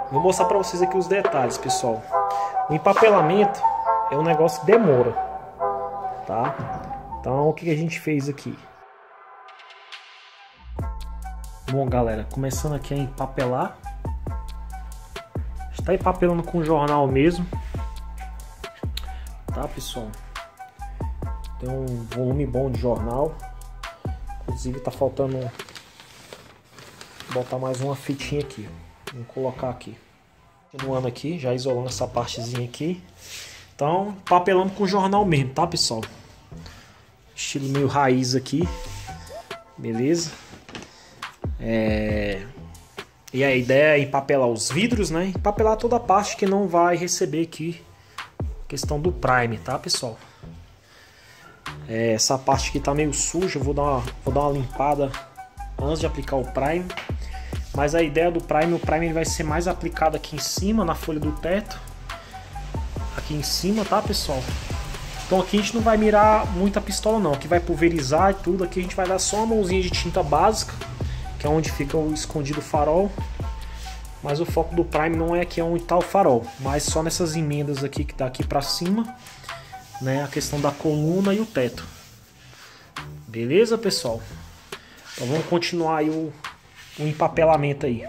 Vou mostrar para vocês aqui os detalhes, pessoal. O empapelamento é um negócio que demora, tá? Então o que a gente fez aqui? Bom, galera, começando aqui a empapelar. Está empapelando com jornal mesmo, tá, pessoal? Tem um volume bom de jornal. Inclusive tá faltando botar mais uma fitinha aqui. Vamos colocar aqui. Continuando aqui, já isolando essa partezinha aqui. Então, papelando com jornal mesmo, tá, pessoal? Estilo meio raiz aqui. Beleza? E a ideia é empapelar os vidros, né? Empapelar toda a parte que não vai receber aqui questão do primer, tá, pessoal? Essa parte aqui tá meio suja, eu vou dar uma limpada antes de aplicar o primer. Mas a ideia do primer, o primer vai ser mais aplicado aqui em cima, na folha do teto. Aqui em cima, tá, pessoal? Então aqui a gente não vai mirar muita pistola não, aqui vai pulverizar e tudo. Aqui a gente vai dar só uma mãozinha de tinta básica, que é onde fica o escondido farol. Mas o foco do primer não é aqui onde está o farol, mas só nessas emendas aqui que tá aqui para cima, né? A questão da coluna e o teto. Beleza, pessoal? Então vamos continuar aí o empapelamento aí.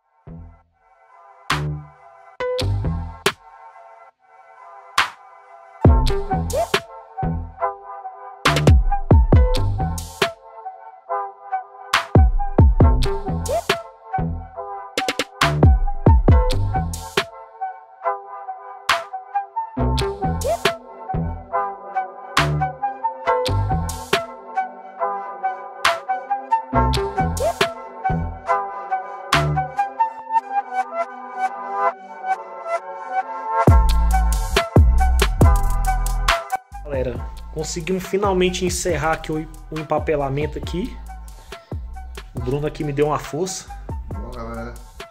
Galera, conseguimos finalmente encerrar aqui o empapelamento aqui. O Bruno aqui me deu uma força. Boa, galera.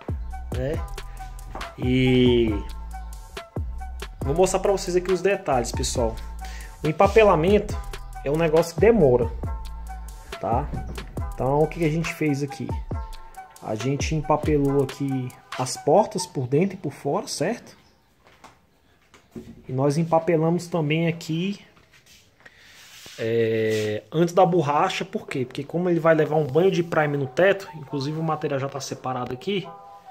E vou mostrar para vocês aqui os detalhes, pessoal. O empapelamento é um negócio que demora, tá? Então o que a gente fez aqui? A gente empapelou aqui as portas por dentro e por fora, certo? E nós empapelamos também aqui antes da borracha. Por quê? Porque como ele vai levar um banho de primer no teto, inclusive o material já está separado aqui,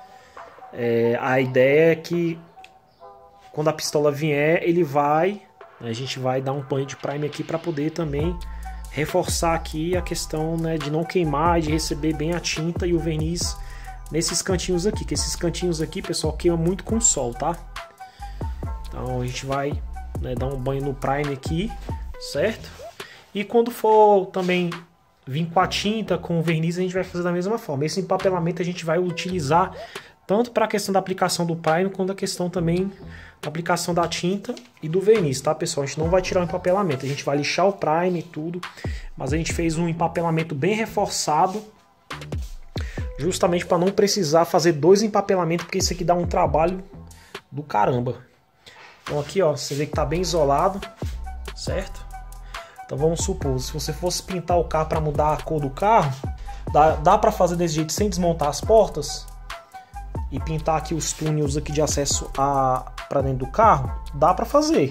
a ideia é que quando a pistola vier, a gente vai dar um banho de primer aqui para poder também reforçar aqui a questão, né, de não queimar e de receber bem a tinta e o verniz nesses cantinhos aqui, que esses cantinhos aqui, pessoal, queima muito com o sol, tá? Então a gente vai, né, dar um banho no primer aqui, certo? E quando for também vir com a tinta, com o verniz, a gente vai fazer da mesma forma. Esse empapelamento a gente vai utilizar tanto para a questão da aplicação do primer, quanto a questão também da aplicação da tinta e do verniz, tá, pessoal? A gente não vai tirar o empapelamento, a gente vai lixar o primer e tudo, mas a gente fez um empapelamento bem reforçado, justamente para não precisar fazer dois empapelamentos, porque isso aqui dá um trabalho do caramba. Então aqui, ó, você vê que tá bem isolado, certo? Então vamos supor, se você fosse pintar o carro para mudar a cor do carro, dá para fazer desse jeito sem desmontar as portas e pintar aqui os túneis aqui de acesso para dentro do carro, dá para fazer,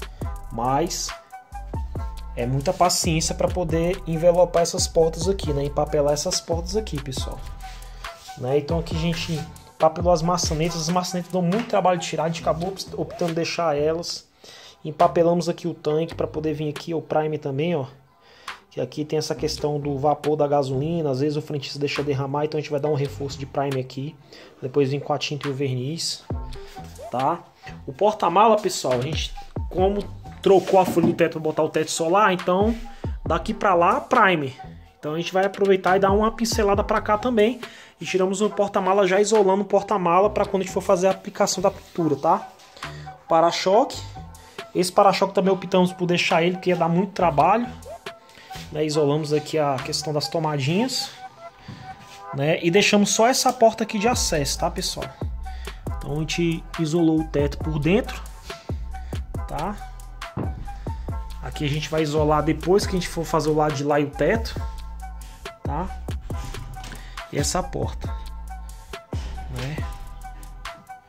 mas é muita paciência para poder envelopar essas portas aqui, né? Empapelar essas portas aqui, pessoal, né? Então aqui a gente empapelou as maçanetas dão muito trabalho de tirar, a gente acabou optando deixar elas. Empapelamos aqui o tanque para poder vir aqui o primer também, ó. Que aqui tem essa questão do vapor da gasolina, às vezes o frentista deixa derramar, então a gente vai dar um reforço de primer aqui. Depois vem com a tinta e o verniz, tá? O porta-mala, pessoal, a gente, como trocou a folha do teto para botar o teto solar, então daqui para lá, primer. Então a gente vai aproveitar e dar uma pincelada para cá também. E tiramos o porta-mala já isolando o porta-mala para quando a gente for fazer a aplicação da pintura, tá? Para-choque. Esse para-choque também optamos por deixar ele, porque ia dar muito trabalho, né? Isolamos aqui a questão das tomadinhas, né? E deixamos só essa porta aqui de acesso, tá, pessoal? Então a gente isolou o teto por dentro, tá? Aqui a gente vai isolar depois que a gente for fazer o lado de lá e o teto, tá? E essa porta, né?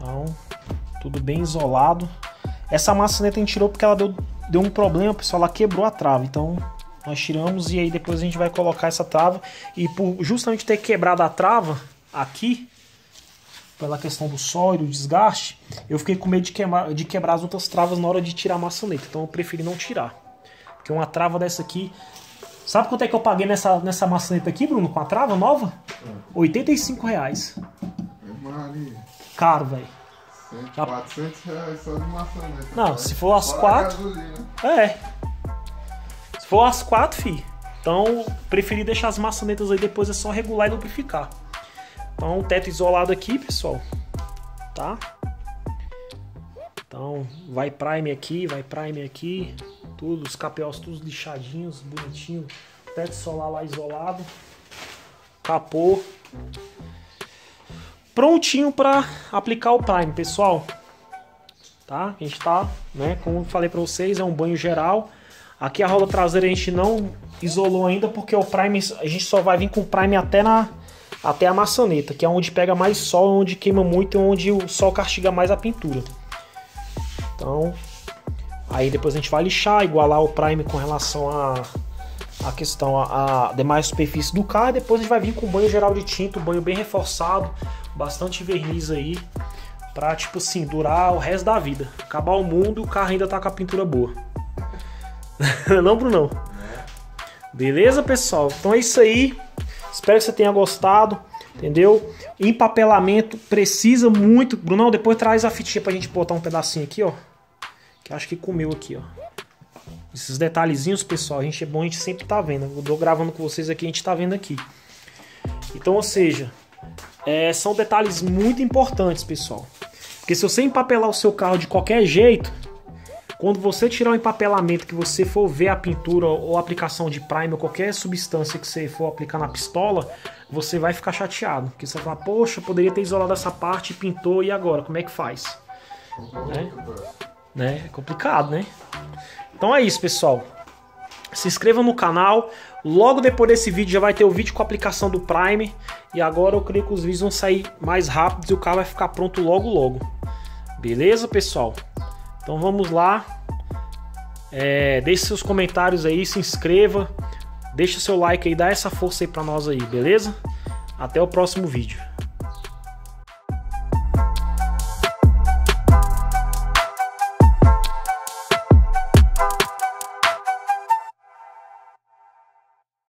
Então, tudo bem isolado. Essa maçaneta a gente tirou porque ela deu um problema, pessoal, ela quebrou a trava. Então, nós tiramos e aí depois a gente vai colocar essa trava. E por justamente ter quebrado a trava aqui, pela questão do sol e do desgaste, eu fiquei com medo de quebrar as outras travas na hora de tirar a maçaneta. Então eu preferi não tirar. Porque uma trava dessa aqui... Sabe quanto é que eu paguei nessa maçaneta aqui, Bruno? Com a trava nova? R$85. Caro, velho. 400 reais só de maçaneta. Não, se for as 4... Se for as 4, fi. Então, preferi deixar as maçanetas aí, depois é só regular e lubrificar. Então, teto isolado aqui, pessoal. Tá? Então, vai primer aqui. Tudo, os KPOs todos lixadinhos, bonitinho. Teto solar lá isolado. Capô. Prontinho para aplicar o prime, pessoal. Tá? A gente tá, né? Como eu falei para vocês, é um banho geral. Aqui a roda traseira a gente não isolou ainda, porque o prime, a gente só vai vir com o prime até a maçaneta, que é onde pega mais sol, onde queima muito e onde o sol castiga mais a pintura. Então, aí depois a gente vai lixar, igualar o prime com relação a questão a demais superfície do carro. E depois a gente vai vir com o banho geral de tinta, um banho bem reforçado, bastante verniz aí, pra, tipo assim, durar o resto da vida. Acabar o mundo, o carro ainda tá com a pintura boa. Não, Brunão? Beleza, pessoal? Então é isso aí. Espero que você tenha gostado, entendeu? Empapelamento precisa muito. Brunão, depois traz a fitinha pra gente botar um pedacinho aqui, ó. Que acho que comeu aqui, ó. Esses detalhezinhos, pessoal, a gente é bom, a gente sempre tá vendo. Eu tô gravando com vocês aqui, a gente tá vendo aqui. Então, ou seja, são detalhes muito importantes, pessoal. Porque se você empapelar o seu carro de qualquer jeito, quando você tirar o empapelamento, que você for ver a pintura ou a aplicação de prime ou qualquer substância que você for aplicar na pistola, você vai ficar chateado. Porque você vai falar, poxa, poderia ter isolado essa parte, pintou, e agora? Como é que faz? É complicado, né? Então é isso, pessoal. Se inscreva no canal. Logo depois desse vídeo já vai ter o vídeo com a aplicação do prime. E agora eu creio que os vídeos vão sair mais rápidos e o carro vai ficar pronto logo logo. Beleza, pessoal? Então vamos lá. Deixe seus comentários aí, se inscreva. Deixa seu like aí, dá essa força aí pra nós aí, beleza? Até o próximo vídeo.